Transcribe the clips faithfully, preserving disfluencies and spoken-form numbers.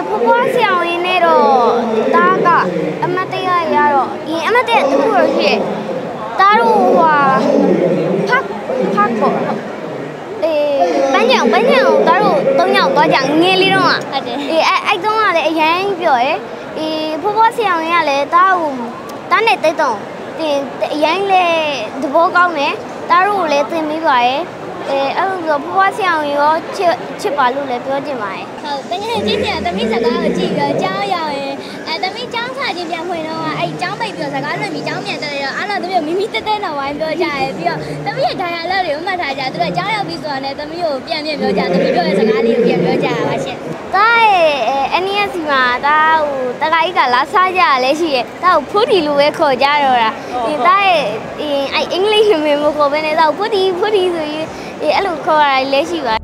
ဘွားဆရာဝန်နဲ့တော့တားကအမတ်တရရတော့ဒီအမတ်တရတခုတော့ရှိတယ်တားတို့ဟွာဖတ်ဖတ်ပေါ့အေးပန်းချောင်ပန်းချောင်တားတို့သုံးယောက်သွားကြငယ်လေးတော့ဟုတ်တယ်အေးအဲ့အဲ့တုန်းကလည်းအရင်ပြောရဲအေးဘွားဆရာဝန်ကလည်းတားကိုတားနဲ့တိတ်တော့တင်အရင်လေသဘောကောင်းတယ်တားတို့ကိုလည်းသင်မိပါရဲ့အဲအဲ့လိုဆိုဘွားဆရာဝန်ရောချစ်ချစ်ပါလို့လည်းပြောချင်ပါတယ်ဟုတ်တကယ်ကြည့်ချင်သမီးစကားကိုကြည့်ပြီးကြားရရင်အဲသမီးကျောင်းစာချင်းပြန်ဖွင့်တော့အဲ့ကျောင်းပိတ်ပြီးတော့စကားလွှင့်ပြီးကျောင်းပြန်တက်ရတော့အားလုံးသမီးကိုမိမိတက်တက်နဲ့ဝိုင်းပြောကြရဲပြီးတော့သမီးရဲ့ဒိုင်ယာလက်တွေကိုမှတ်ထားကြသူကကျောင်းရောက်ပြီးဆိုတာနဲ့သမီးကိုပြန်ပြန်ပြောကြသမီးပြောတဲ့စကားလေးကိုပြန်ပြောကြရပါရှင်တားရဲ့အန်နီယက်စီမှာတားဟိုတခါကြီးကလာစားကြရလဲရှိရဲ့တားကိုဖူးတီလိုပဲခေါ်ကြတော့တာဒီတားရဲ့အဲ့အင်္ဂလိပ်လိုမျိုးမခေါ်ဘဲနဲ့တားကိုဖူးတီဖူးတီဆိုရင်အေးအဲ့လိုခေါ်ရလဲရှိပါ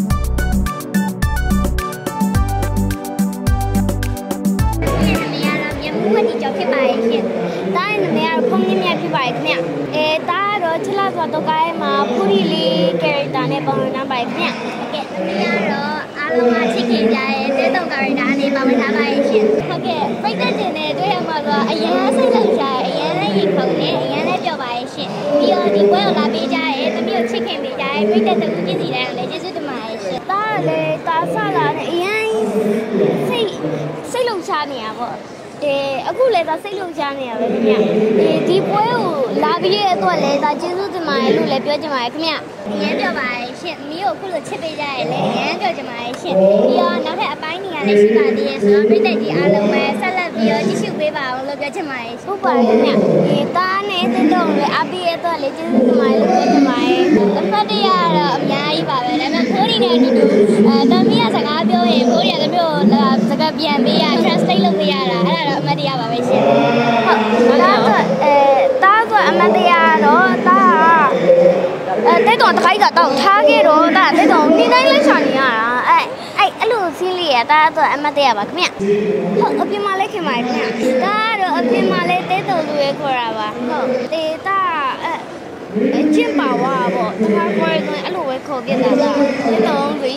ခွင့်ကြောင့်ဖြစ်ပါရဲ့ရှင်။တားရဲ့နာမည်ကတော့ဖုန်းမြင့်မြတ်ဖြစ်ပါရဲ့ခင်ဗျ။အဲတားကတော့ချစ်လာစွာတော့ကားရဲ့မှာဖူရီလေး character နဲ့ပုံဝင်ထားပါရဲ့ခင်ဗျ။ဟုတ်ကဲ့သမီးကတော့အားလုံးကချစ်ခင်ကြရဲ့တဲတုံ character နဲ့ပုံဝင်ထားပါရဲ့ရှင်။ဟုတ်ကဲ့ပိတ်သက်တင်တဲ့တွေ့ရမှာဆိုအရင်စိတ်လုံကြရဲ့အရင်လည်းရင်ခုန်နဲ့အရင်လည်းပြောပါရဲ့ရှင်။ပြီးတော့ဒီပွဲကိုလာပေးကြရဲ့သမီးကိုချစ်ခင်ပေးကြရဲ့ပိတ်သက်တဲ့ဦးပြည့်စီတိုင်းကိုလည်းကျေးဇူးတင်ပါတယ်ရှင်။တားလည်းတားဆလာနဲ့အရင်စိတ်စိတ်လုံချနေရပါအဲအခုလည်းဒါစိတ်လုံချနေရပဲခင်ဗျဒီဒီပွဲကိုလာပြီးရဲ့အတွက်လည်းဒါကျေးဇူးတင်ပါတယ်လို့လည်းပြောချင်ပါတယ်ခင်ဗျအရင်ပြောပါရဲ့ရှင်မီးကိုခုလိုချစ်ပေးကြရဲ့လည်းအရင်ပြောချင်ပါတယ်ရှင်ပြီးတော့နောက်ထပ်အပိုင်းနေရာလည်းရှိပါသေးရဲ့ဆိုတော့ပြည်သက်ကြီးအားလုံးပဲဆက်လက်ပြီးတော့ကြည့်ရှုပေးပါအောင်လို့ပြောချင်ပါတယ်ဟုတ်ပါတယ်ခင်ဗျဒီတားနဲ့တက်တော့လည်းအပြီးရဲ့အတွက်လည်းကျေးဇူးတင်ပါတယ်လို့ပြောချင်ပါတယ်အမှတ်တရတော့အများကြီးပါပဲဒါပေမဲ့ခိုးရီနဲ့အတူတူအဲတမီးကစကားပြောရင်ခိုးရီကတမျိုးစကားပြန်ပေးရ translate လုပ်ပေးရတာအဲ့ဒါတော့အမှတ်တရပါပဲရှင်ဟုတ်ဒါတော့အဲတားဆိုအမတ်တရားတော့တားအဲတိတ်တော်တစ်ခိုက်ကတော့ထားခဲ့တော့တားတိတ်တော်နေတိုင်းလက်ချနေရတာအဲအဲ့အဲ့လိုစင်းလေးရတားဆိုအမတ်တရားပါခင်ဗျဟုတ်အပြင်မှာလည်းခင်ပါတယ်ခင်ဗျတားတော့အပြင်မှာလည်းတိတ်တော်လူရဲ့ခေါ်တာပါဟုတ်တေတားအဲကျင့်ပါဝါပေါ့တခါခေါ်ရင်အဲ့လိုပဲခေါ်ပြတာတာတိတ်တော်ပြီ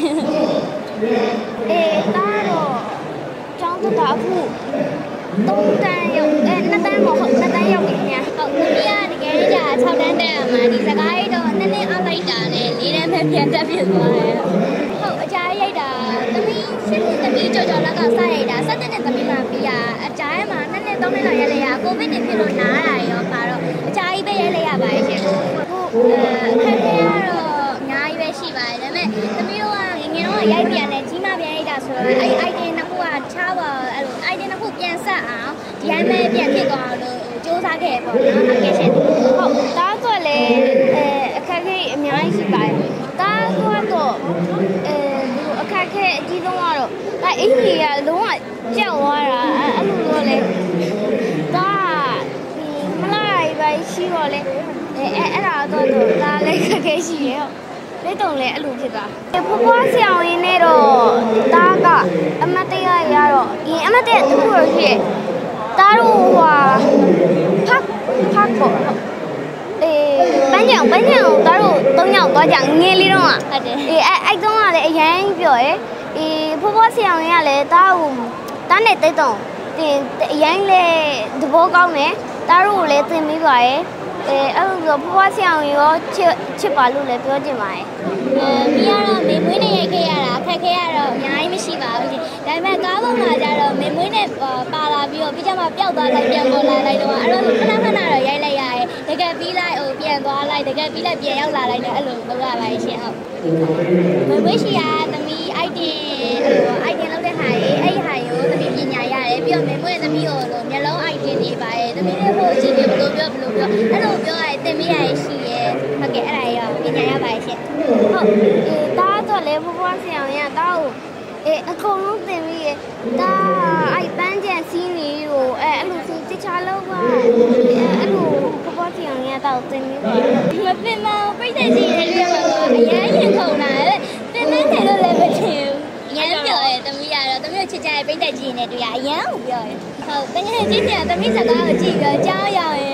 အေးတားတော့ကျောင်းတော့အခုသုံးတန်းရောက်အဲနှစ်တန်းမဟုတ်နှစ်တန်းရောက်ပြီခင်ဗျာဟုတ်သမီးကတကယ်ကြာ၆တန်းတက်ရမှာဒီစကားရိတ်တော့နည်းနည်းအောက်လိုက်တာနဲ့၄တန်းပဲပြန်တက်ဖြစ်သွားတယ်ဟုတ်အကြာရိတ်တာသမီးရှင်းသမီးကြော်ကြော်လက်ကစရိုက်တာစက်တဲ့သမီးမှပြီးတာအကြာရဲမှာနှစ်နှစ်သုံးနှစ်လောက်ရက်လိုက်ရကိုဗစ်နေဖြစ်လို့နားတာရောပါတော့အကြာကြီးပဲရက်လိုက်ရပါရဲ့ရှင်ဟုတ်အခက်ခဲကတော့အများကြီးပဲရှိပါတယ်ဒါပေမဲ့သမီးတို့ကငငယ်တော့ရိုက်ပြန်တယ်ကြီးမပြန်ရိုက်တာဆိုတော့အဲ့ item နှစ်ခုကချားပါအဲ့လို item နှစ်ခုပြန်ဆက်အောင်ဒီတိုင်းပဲပြန်ဖြစ်သွားအောင်လို့စူးစမ်းခဲ့ပေါ့နော်ဟုတ်ကဲ့ရှင်ဟုတ်တားဆိုလည်းအဲအခက်ခဲအများကြီးရှိပါတယ်တားကတော့အဲဒီလိုအခက်ခဲအကြီးဆုံးကတော့အဲအင်ကြီးကလုံးဝကြောက်သွားတာအဲ့လိုလိုလေတားဒီမလာရီပဲရှိတော့လေအဲအဲ့ဒါတော့တားလည်းခက်ခဲရှိရဲ့လက်တုံလည်းအဲ့လိုဖြစ်တာဘွားဆရာဝန်နဲ့တော့တားကအမတ်တရရတော့ဒီအမတ်တရတခုတော့ရှိရဲ့တားတို့ဟွာဖတ်ဖတ်ပေါ့အေးပန်းချောင်ပန်းချောင်တားတို့သုံးယောက်သွားကြငယ်လေးတော့ဟုတ်တယ်အေးအဲ့အဲ့တုန်းကလည်းအရင်ပြောရဲအေးဘွားဆရာဝန်ကလည်းတားကိုတားနဲ့တိတ်တော့တင်အရင်လေသဘောကောင်းတယ်တားတို့ကိုလည်းသင်မိပါရဲ့အဲအဲ့လိုဆိုဘွားဆရာဝန်ရောချစ်ချစ်ပါလို့လည်းပြောချင်ပါတယ်အဲမီးကတော့မေမွေးနဲ့ရိုက်ခဲ့ရတာအခက်ခဲရတော့အများကြီးမရှိပါဘူးရှင်ဒါပေမဲ့ကားပေါ်မှာကျတော့မေမွေးနဲ့ပါလာပြီးတော့ပြီးကြမှာပျောက်သွားလိုက်ပြန်ပေါ်လာလိုက်တော့အဲ့လိုခဏခဏတော့ရိုက်လိုက်ရတယ်တကယ်ပြီးလိုက်ဟိုပြန်သွားလိုက်တကယ်ပြီးလိုက်ပြန်ရောက်လာလိုက်တယ်အဲ့လိုလုပ်ရပါရှင်ဟုတ်မေမွေးရှိရသမီး item ဟို item လုပ်တဲ့ဟာရေးအဲ့ဟာရိုးသမီးပညာရတယ်ပြီးတော့မေမွေးသမီးကိုလို့မျက်လုံး item တွေပါရဲ့သမီးလေးဟိုအချိန်ကြီးဘယ်လိုပြောဘယ်လိုပြောအဲ့လိုပြောရတင်မိရရှိရဲ့ဟုတ်ကဲ့အဲ့ဒါရောပညာရပါရှင်ဟုတ်အေးတားတော့လေဘွားဆရာဝန်ကတားကိုအေးအကုန်လုံးသင်ပြီးရတားအဲ့ပန်းချန်စီးနေကိုအဲအဲ့လိုစီချချလောက်ပါအဲ့လိုဘွားဆရာဝန်ကတားကိုသင်ပြီးပါမပင်မပြိတ္တကြီးရဲ့ပြောတော့အရင်ရင်ခုန်တာလေပင်မတယ်လို့လည်းမထင်ဘူးအရင်ပြောရဲသမီးကတော့သမီးကိုချစ်ကြတဲ့ပြိတ္တကြီးနဲ့တွေ့ရအရင်ကိုပြောရဲဟုတ်တကယ်ကြည့်ချင်သမီးစကားကိုကြည့်ပြီးကြားရရင်အဲ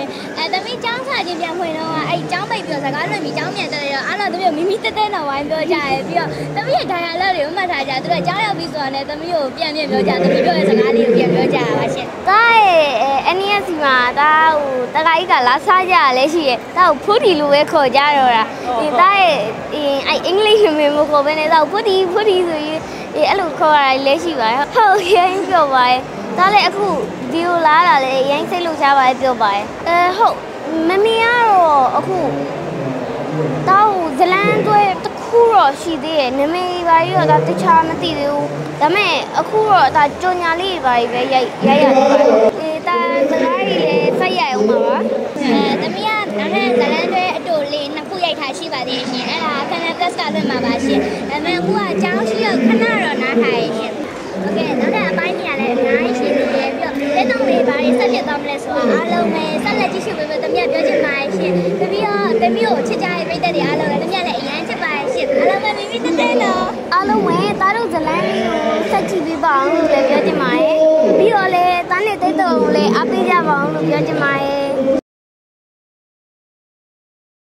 သမီးကျောင်းစာချင်းပြန်ဖွင့်တော့အဲ့ကျောင်းပိတ်ပြီးတော့စကားလွှင့်ပြီးကျောင်းပြန်တက်တယ်တော့အားလုံးသမီးကိုမိမိတက်တဲ့နောက်ဝိုင်းပြောကြရဲပြီးတော့သမီးရဲ့ dialogue တွေကိုမှတ်ထားကြသူကကျောင်းရောက်ပြီးဆိုတာနဲ့သမီးကိုပြန်ပြန်ပြောကြသမီးပြောတဲ့စကားလေးကိုပြန်ပြောကြရပါရှင်။ဒါရဲ့အနည်းစီမှာဒါဟိုတခါကြီးကလာစားကြရလဲရှိရဲ့။ဒါကိုဖူဒီလိုပဲခေါ်ကြတော့တာ။ဒီဒါရဲ့အဲ့အင်္ဂလိပ်နာမည်မခေါ်ဘဲနဲ့ဒါဖူဒီဖူဒီဆိုရင်အဲ့လိုခေါ်ရလဲရှိပါရဲ့။ဟုတ်ရင်းပြောပါရဲ့။ဒါလည်းအခုဒီလိုလာတာလေရိုင်းစိတ်လို့ချပါရဲ့ပြောပါရဲ့။အဲဟုတ်မမီကတော့အခုတောက်ဇလန်းတွေတခုတော့ရှိသေးရဲ့နမေပါကြီးတော့ဒါတခြားမသိသေးဘူးဒါပေမဲ့အခုတော့ဒါကြော်ညာလေးပါကြီးပဲရိုက်ရိုက်ရတယ်ပါအေးဒါစကားကြီးလည်းဆက်ရိုက်အောင်ပါပါအဲသမီးကနောက်ထပ်ဇလန်းတွေအတူလေးနှစ်ခုရိုက်ထားရှိပါသေးရှင်အဲ့ဒါခဏ test ကလွှင့်မှာပါရှင်ဒါပေမဲ့အခုကကျောင်းရှိတော့ခဏတော့နားထားရရှင်โอเคနောက်တဲ့အပိုင်းကြီးကလည်းအများကြီးရှိသေးတယ်ပြီးတော့လက်တော့တွေဘာတွေဆက်ဖြစ်သွားမလဲဆိုတာအားလုံးပဲဆက်လက်ကြည့်ရှုပေးဖို့တမီးပြောချင်ပါတယ်ရှင်တမီးရောတမီးကိုချစ်ကြတဲ့ပြည်သက်တွေအားလုံးလည်းတမီးလည်းအရန်ချစ်ပါတယ်ရှင်အားလုံးပဲမိမိတက်တဲ့လို့အားလုံးပဲသားတို့ဇလန်းလေးကိုဆက်ကြည့်ပေးပါအောင်လို့လည်းပြောချင်ပါတယ်ပြီးတော့လည်းသားနဲ့တိတ်တုံလည်းအားပေးကြပါအောင်လို့ပြောချင်ပါတယ်